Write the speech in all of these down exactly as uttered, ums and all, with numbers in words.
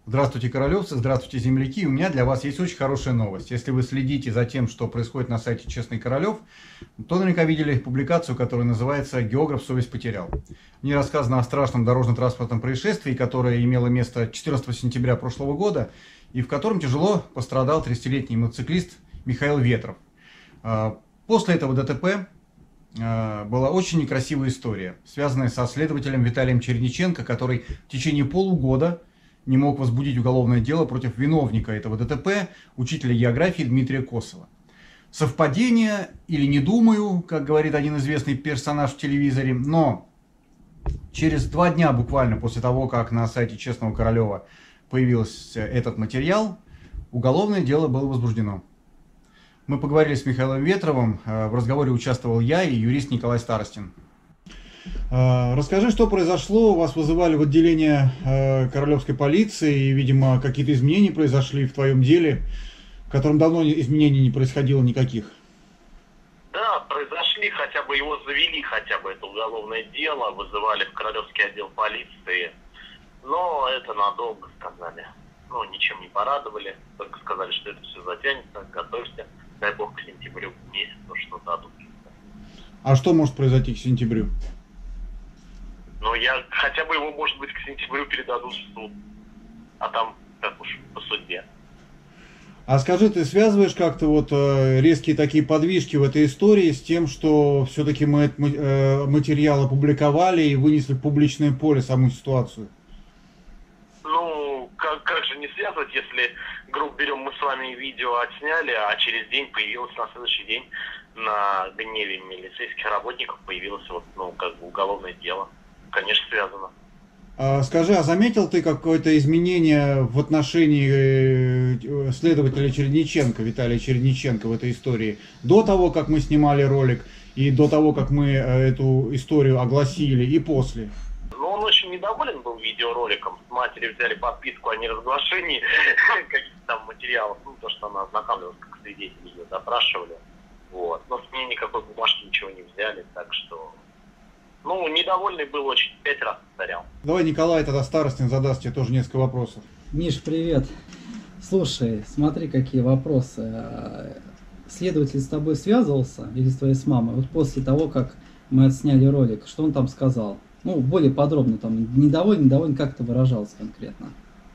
Здравствуйте, королевцы, здравствуйте, земляки. У меня для вас есть очень хорошая новость. Если вы следите за тем, что происходит на сайте Честный Королев, то наверняка видели публикацию, которая называется «Географ совесть потерял». В ней рассказано о страшном дорожно-транспортном происшествии, которое имело место четырнадцатого сентября прошлого года, и в котором тяжело пострадал тридцатилетний мотоциклист Михаил Ветров. После этого ДТП была очень некрасивая история, связанная со следователем Виталием Чередниченко, который в течение полугода не мог возбудить уголовное дело против виновника этого ДТП, учителя географии Дмитрия Косова. Совпадение или не думаю, как говорит один известный персонаж в телевизоре, но через два дня буквально после того, как на сайте Честного Королева появился этот материал, уголовное дело было возбуждено. Мы поговорили с Михаилом Ветровым, в разговоре участвовал я и юрист Николай Старостин. Расскажи, что произошло, вас вызывали в отделение королевской полиции, и, видимо, какие-то изменения произошли в твоем деле, в котором давно изменений не происходило никаких. Да, произошли, хотя бы его завели, хотя бы это уголовное дело, вызывали в королевский отдел полиции, но это надолго сказали, ну, ничем не порадовали, только сказали, что это все затянется, готовься, дай бог к сентябрю месяцу что-то дадут. А что может произойти к сентябрю? Ну, я хотя бы его, может быть, к сентябрю передадут в суд. А там, как уж, по судьбе. А скажи, ты связываешь как-то вот э, резкие такие подвижки в этой истории с тем, что все-таки мы этот э, материал опубликовали и вынесли в публичное поле саму ситуацию? Ну, как, как же не связывать, если, грубо берем, мы с вами видео отсняли, а через день появилось, на следующий день, на гневе милицейских работников появилось вот, ну, как бы уголовное дело. Конечно, связано. А, скажи, а заметил ты какое-то изменение в отношении следователя Чередниченко, Виталия Чередниченко в этой истории? До того, как мы снимали ролик, и до того, как мы эту историю огласили, и после? Ну, он очень недоволен был видеороликом. С матери взяли подписку о неразглашении каких-то там материалов. Ну, то, что она ознакомилась как свидетель, ее допрашивали. Вот. Но с ней никакой бумажки ничего не взяли, так что... Ну, недовольный был очень, пять раз повторял. Давай Николай тогда Старостин задаст тебе тоже несколько вопросов. Миш, привет. Слушай, смотри, какие вопросы. Следователь с тобой связывался, или с твоей с мамой, вот после того, как мы отсняли ролик, что он там сказал? Ну, более подробно, там, недоволен, недоволен, как это выражалось конкретно?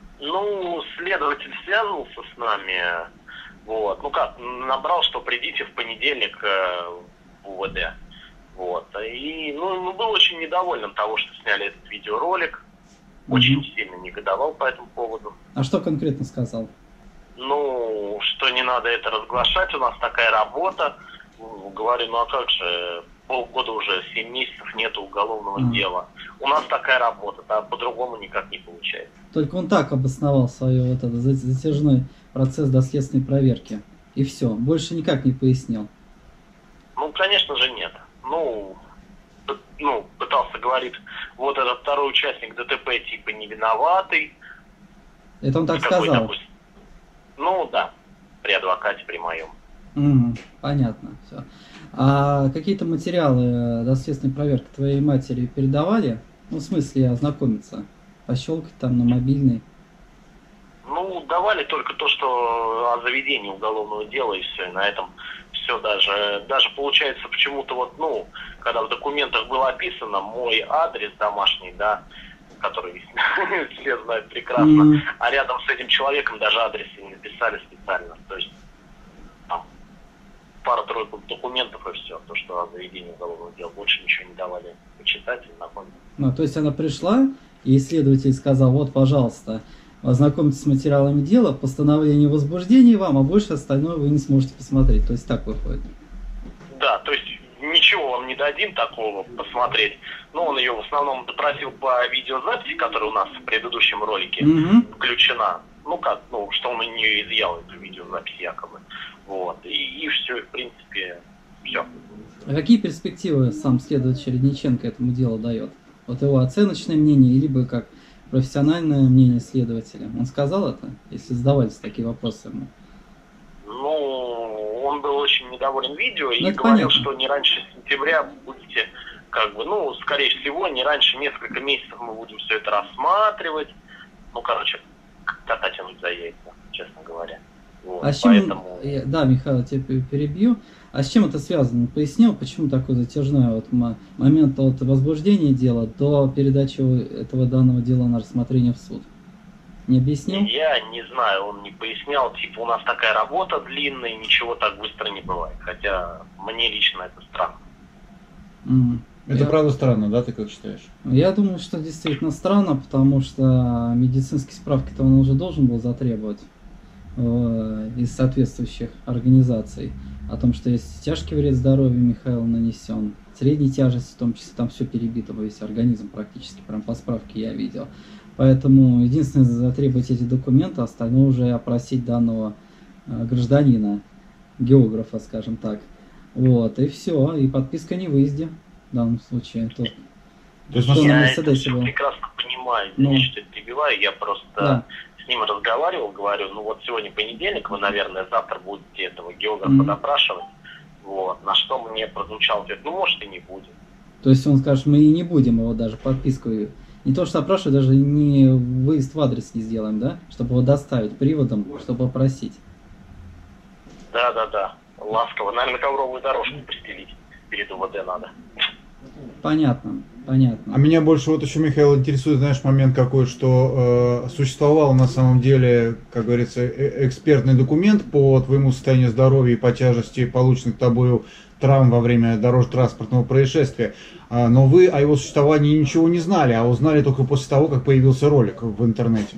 Ну, следователь связывался с нами, вот, ну как, набрал, что придите в понедельник в УВД. Вот. И ну, ну, был очень недоволен того, что сняли этот видеоролик. Очень mm-hmm. сильно негодовал по этому поводу. А что конкретно сказал? Ну, что не надо это разглашать, у нас такая работа. Говорю, ну а как же, полгода уже, семь месяцев нету уголовного mm-hmm. дела. У нас такая работа, да, по-другому никак не получается. Только он так обосновал свой вот этот затяжной процесс доследственной проверки. И все, больше никак не пояснил. Ну, конечно же, нет. Ну, ну, пытался говорить, вот этот второй участник ДТП типа не виноватый. Это он так сказал? Допустим, ну, да, при адвокате, при моем. Mm, понятно, все. А какие-то материалы доследственной проверки твоей матери передавали? Ну, в смысле, ознакомиться? Пощелкать там на мобильный? Ну, давали только то, что о заведении уголовного дела, и все, и на этом все даже, даже получается почему-то вот, ну, когда в документах было описано мой адрес домашний, да, который все знают прекрасно, mm. а рядом с этим человеком даже адрес не написали специально, то есть там пара-тройку документов и все, то, что о заведении уголовного дела, больше ничего не давали почитать или напомнить. Ну, то есть она пришла, и исследователь сказал, вот, пожалуйста, ознакомьтесь с материалами дела, постановление возбуждения вам, а больше остальное вы не сможете посмотреть. То есть так выходит. Да, то есть ничего вам не дадим такого посмотреть. Но он ее в основном допросил по видеозаписи, которая у нас в предыдущем ролике mm-hmm. включена. Ну как, ну, что он у нее изъял эту видеозапись якобы. Вот. И, и все, и в принципе, все. А какие перспективы сам следователь Чередниченко этому делу дает? Вот его оценочное мнение, либо как профессиональное мнение следователя. Он сказал это, если задавались такие вопросы ему? Ну, он был очень недоволен видео ну, и говорил, понятно. Что не раньше сентября будете, как бы, ну, скорее всего, не раньше несколько месяцев мы будем все это рассматривать. Ну, короче, кота тянуть за яйца, честно говоря. Вот, а с чем, поэтому... да, Михаил, я тебя перебью. А с чем это связано? Пояснил, почему такой затяжной вот момент от возбуждения дела до передачи этого данного дела на рассмотрение в суд? Не объяснил? Я не знаю, он не пояснял. Типа, у нас такая работа длинная, ничего так быстро не бывает. Хотя мне лично это странно. Mm. Это я... правда странно, да, ты как считаешь? Я думаю, что действительно странно, потому что медицинские справки-то он уже должен был затребовать э, из соответствующих организаций. О том, что есть тяжкий вред здоровью Михаилу нанесен, средней тяжести, в том числе там все перебито, весь организм практически, прям по справке я видел. Поэтому единственное затребовать эти документы, остальное уже опросить данного э, гражданина, географа, скажем так. Вот, и все, и подписка не выезде в данном случае. Тут, То есть, я на это все прекрасно понимаю, ну, извини, что я перебиваю, я просто да. с ним разговаривал, говорю, ну вот сегодня понедельник, вы, наверное, завтра будете этого географа Mm-hmm. допрашивать. Вот, на что мне прозвучал ответ, ну может и не будем. То есть он скажет, мы и не будем его даже подписку, не то что опрашивать, даже не выезд в адрес не сделаем, да? Чтобы его доставить приводом, чтобы попросить. Да, да, да. Ласково. Наверное, ковровую дорожку пристелить перед УВД надо. Понятно, понятно. А меня больше вот еще, Михаил, интересует, знаешь, момент какой, что э, существовал на самом деле, как говорится, э экспертный документ по твоему состоянию здоровья и по тяжести полученных тобою травм во время дорожно-транспортного происшествия. А, но вы о его существовании ничего не знали, а узнали только после того, как появился ролик в интернете.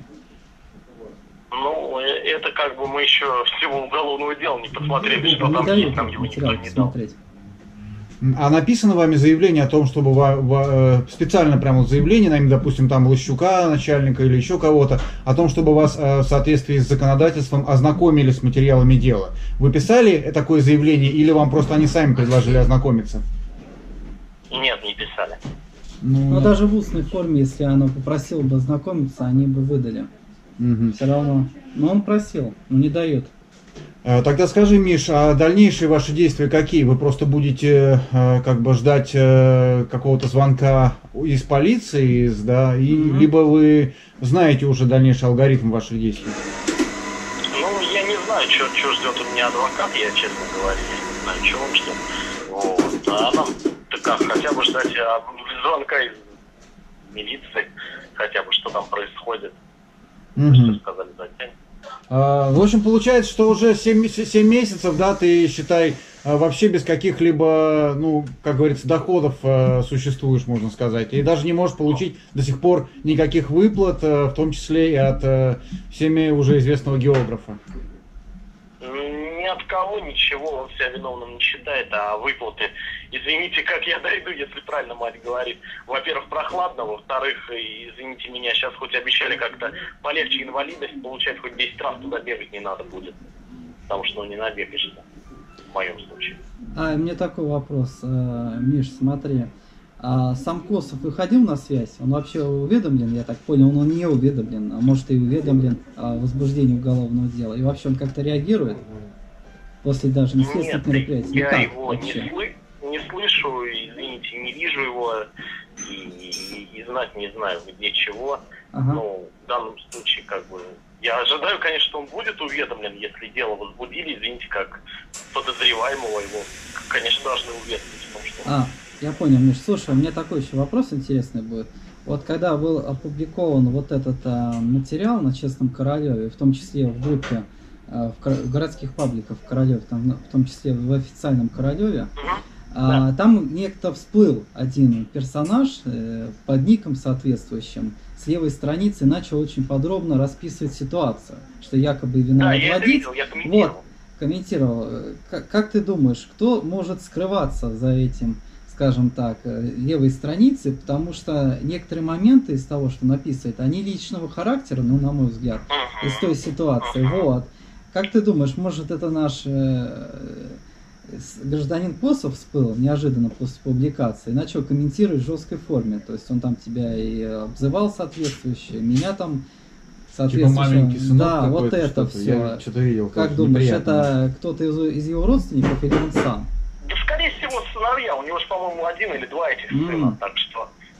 Ну, это как бы мы еще всего уголовного дела не посмотрели, что не там дают есть, нам его никто не дал. смотреть. А написано вами заявление о том, чтобы во, во, специально прямо вот заявление, на имя, допустим, там Лощука, начальника или еще кого-то, о том, чтобы вас в соответствии с законодательством ознакомили с материалами дела. Вы писали такое заявление или вам просто они сами предложили ознакомиться? Нет, не писали. Ну, Ну, даже в устной форме, если оно попросило бы ознакомиться, они бы выдали. Угу. Все равно. Но он просил, но не дает. Тогда скажи, Миш, а дальнейшие ваши действия какие? Вы просто будете э, как бы ждать э, какого-то звонка из полиции, из, да, и Mm-hmm. либо вы знаете уже дальнейший алгоритм ваших действий? Ну, я не знаю, что ждет у меня адвокат, я, честно говоря, я не знаю, чего он ждет. Вот. А нам так, хотя бы ждать звонка из милиции, хотя бы что там происходит. Mm-hmm. Что сказали затем. В общем, получается, что уже семь месяцев, да, ты, считай, вообще без каких-либо, ну, как говорится, доходов существуешь, можно сказать. И даже не можешь получить до сих пор никаких выплат, в том числе и от всеми уже известного географа. Ни от кого ничего, он себя виновным не считает, а выплаты, извините, как я дойду, если правильно мать говорит. Во-первых, прохладно, во-вторых, извините меня, сейчас хоть обещали как-то полегче инвалидность получать, хоть десять раз туда бегать не надо будет, потому что ну, не набегаешься, в моем случае. А, мне такой вопрос, Миш, смотри, а сам Косов выходил на связь? Он вообще уведомлен, я так понял, он не уведомлен, а может и уведомлен о возбуждении уголовного дела, и вообще он как-то реагирует? После даже неследственных мероприятий. Я Никак его вообще. не, сlı не слышу, извините, не вижу его и, и, и знать не знаю, где чего. Ага. Ну, в данном случае, как бы, я ожидаю, конечно, что он будет уведомлен, если дело возбудили, извините, как подозреваемого его, конечно, должны уведомить в том, что... А, я понял, Миш, слушай, у меня такой еще вопрос интересный будет. Вот когда был опубликован вот этот а, материал на Честном Королеве, в том числе в группе в городских пабликах в Королеве, там, в том числе в официальном Королеве, Uh-huh. а, Да. там некто всплыл один персонаж э, под ником соответствующим с левой страницы, начал очень подробно расписывать ситуацию, что якобы Да, виноват я это водитель. видел, я комментировал. Вот, комментировал. Как, как ты думаешь, кто может скрываться за этим, скажем так, левой страницы, потому что некоторые моменты из того, что написывает, они личного характера, ну, на мой взгляд, Uh-huh. из той ситуации. Uh-huh. Вот. Как ты думаешь, может это наш э, гражданин Косов всплыл неожиданно после публикации и начал комментировать в жесткой форме? То есть он там тебя и обзывал соответствующе, меня там соответствующе. Типа маленький сынок да, вот какой-то, это что-то. все. Я что-то видел. Как думаешь, неприятно. это кто-то из, из его родственников или он сам? Да, скорее всего, сыновья. У него же, по-моему, один или два этих М. сына, так что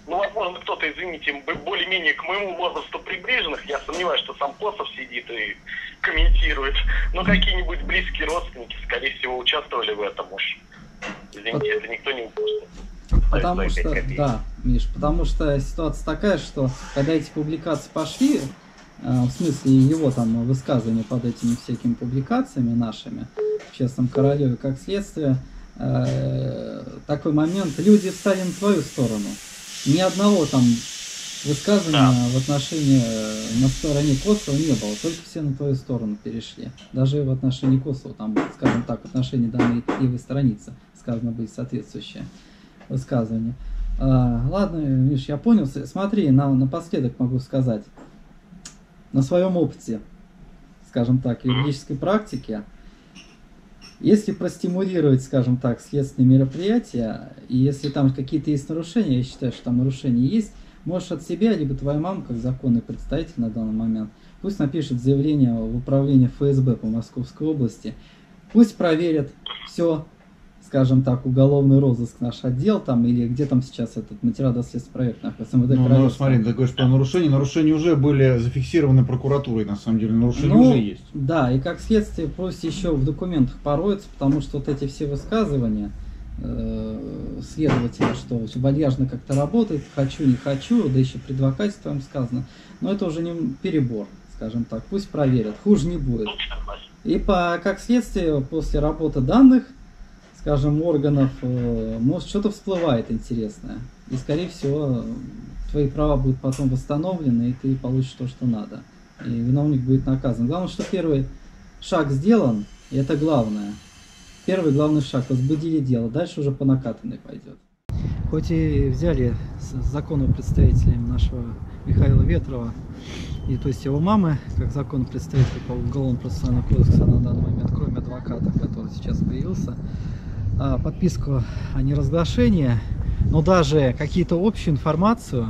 ну, возможно, кто-то, извините, более-менее к моему возрасту приближенных, я сомневаюсь, что сам Косов сидит и комментирует, но какие-нибудь близкие родственники, скорее всего, участвовали в этом уж. Извините, это никто не упустит. Потому что, да, Миш, потому что ситуация такая, что когда эти публикации пошли, в смысле его там высказывания под этими всякими публикациями нашими в «Честном королеве», как следствие, такой момент, люди встали на твою сторону. Ни одного там высказывания да. в отношении, на стороне Косова не было, только все на твою сторону перешли. Даже в отношении Косова, там, скажем так, в отношении данной ивой страницы сказано быть соответствующее высказывание. А, ладно, Миш, я понял. Смотри, на, напоследок могу сказать. На своем опыте, скажем так, юридической практики, если простимулировать, скажем так, следственные мероприятия, и если там какие-то есть нарушения, я считаю, что там нарушения есть, можешь от себя, либо твоя мама, как законный представитель на данный момент, пусть напишет заявление в управление эф эс бэ по Московской области, пусть проверят все, скажем так, уголовный розыск наш отдел, там, или где там сейчас этот материал доследственный проект находится, эс эм вэ дэ ну, ну, смотри, ты говоришь про нарушения, нарушения уже были зафиксированы прокуратурой, на самом деле, нарушения ну, уже есть. Да, и как следствие пусть еще в документах пороется, потому что вот эти все высказывания э, следователя, что вальяжно как-то работает, хочу, не хочу, да еще при адвокате твоем сказано, но это уже не перебор, скажем так, пусть проверят, хуже не будет. И по, как следствие, после работы данных, скажем, органов, может, что-то всплывает интересное. И, скорее всего, твои права будут потом восстановлены, и ты получишь то, что надо. И виновник будет наказан. Главное, что первый шаг сделан, и это главное. Первый главный шаг. Возбудили дело. Дальше уже по накатанной пойдет. Хоть и взяли с законным представителем нашего Михаила Ветрова, и то есть его мамы, как законный представитель по уголовному процессуальному кодексу на данный момент, кроме адвоката, который сейчас появился, подписку о неразглашении, но даже какие-то общую информацию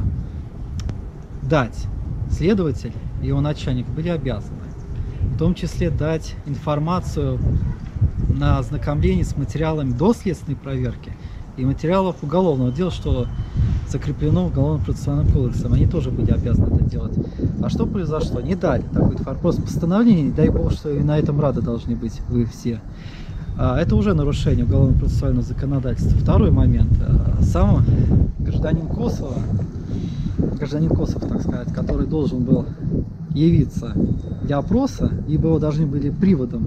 дать следователь и его начальник были обязаны. В том числе дать информацию на ознакомление с материалами доследственной проверки и материалов уголовного дела, что закреплено в Уголовном процессуальном кодексе. Они тоже были обязаны это делать. А что произошло? Не дали такой информацию. Постановление, дай бог, что и на этом рады должны быть вы все. Это уже нарушение уголовного процессуального законодательства. Второй момент. Сам гражданин Косова, гражданин Косов, так сказать, который должен был явиться для опроса, ибо его должны были приводом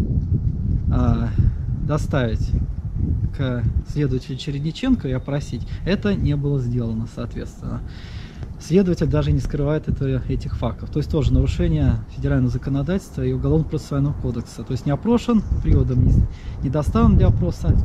а, доставить к следователю Чередниченко и опросить, это не было сделано, соответственно. Следователь даже не скрывает это, этих фактов. То есть тоже нарушение федерального законодательства и уголовно процессуального кодекса. То есть не опрошен, приводом не, не доставлен для опроса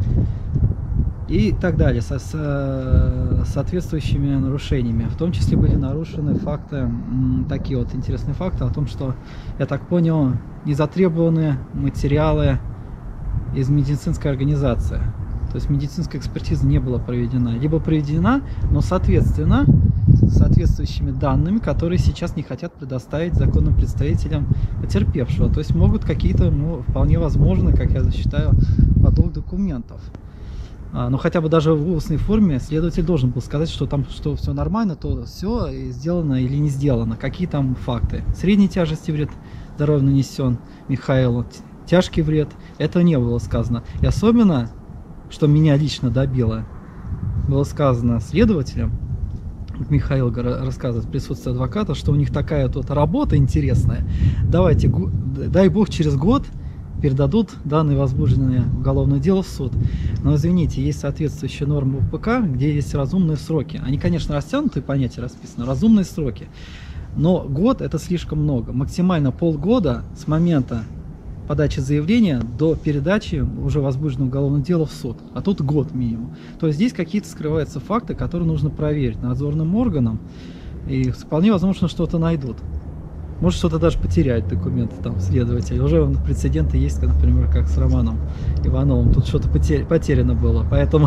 и так далее, со, с соответствующими нарушениями. В том числе были нарушены факты, такие вот интересные факты о том, что, я так понял, не затребованы материалы из медицинской организации. То есть медицинская экспертиза не была проведена. Либо проведена, но соответственно соответствующими данными, которые сейчас не хотят предоставить законным представителям потерпевшего. То есть могут какие-то, ну, вполне возможно, как я считаю, подлог документов. А, но хотя бы даже в устной форме следователь должен был сказать, что там что все нормально, то все сделано или не сделано. Какие там факты. Средней тяжести вред здоровью нанесен Михаилу, тяжкий вред. Этого не было сказано. И особенно, что меня лично добило, было сказано следователем, Михаил рассказывает в присутствии адвоката, что у них такая вот работа интересная. Давайте, дай бог, через год передадут данное возбужденное уголовное дело в суд. Но извините, есть соответствующие нормы в УПК, где есть разумные сроки. Они, конечно, растянутые понятия расписаны, разумные сроки. Но год это слишком много. Максимально полгода с момента подачи заявления до передачи уже возбужденного уголовного дела в суд. А тут год минимум. То есть здесь какие-то скрываются факты, которые нужно проверить надзорным органам. И вполне возможно, что-то найдут. Может, что-то даже потеряют документы там следователи. Уже прецеденты есть, например, как с Романом Ивановым. Тут что-то потеряно было. Поэтому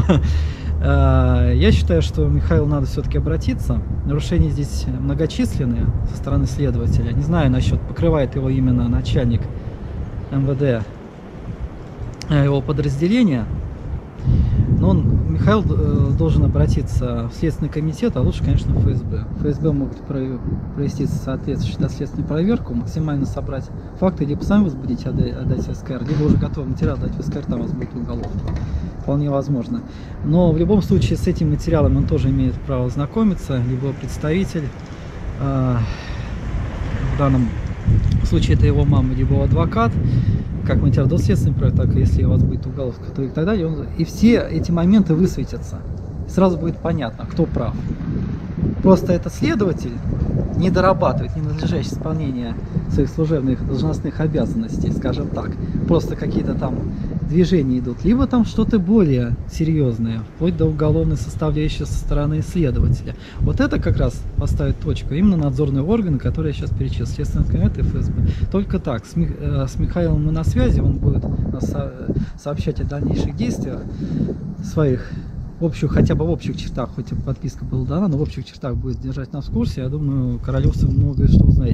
э, я считаю, что Михаилу надо все-таки обратиться. Нарушения здесь многочисленные со стороны следователя. Не знаю насчет, покрывает его именно начальник эм вэ дэ его подразделения, но он, Михаил э, должен обратиться в Следственный комитет, а лучше, конечно, в эф эс бэ. эф эс бэ могут провести соответствующую доследственную проверку, максимально собрать факты, либо сами возбудить, отдать, отдать в эс ка эр, либо уже готовый материал отдать в эс ка эр, там у вас будет уголовка. Вполне возможно. Но в любом случае с этим материалом он тоже имеет право знакомиться, либо представитель, э, в данном случае это его мама, либо его адвокат, как материал доследственный проект, так и если у вас будет уголовка, то и так далее. Он, и все эти моменты высветятся. Сразу будет понятно, кто прав. Просто этот следователь не дорабатывает ненадлежащее исполнение своих служебных должностных обязанностей, скажем так. Просто какие-то там движения идут, либо там что-то более серьезное, вплоть до уголовной составляющей со стороны следователя. Вот это как раз поставит точку именно надзорные органы, которые я сейчас перечислил, Следственный комитет и эф эс бэ. Только так, с, Мих, э, с Михаилом мы на связи, он будет нас со, сообщать о дальнейших действиях своих, в общих, хотя бы в общих чертах, хоть и подписка была дана, но в общих чертах будет держать нас в курсе. Я думаю, Королевцев многое что узнает.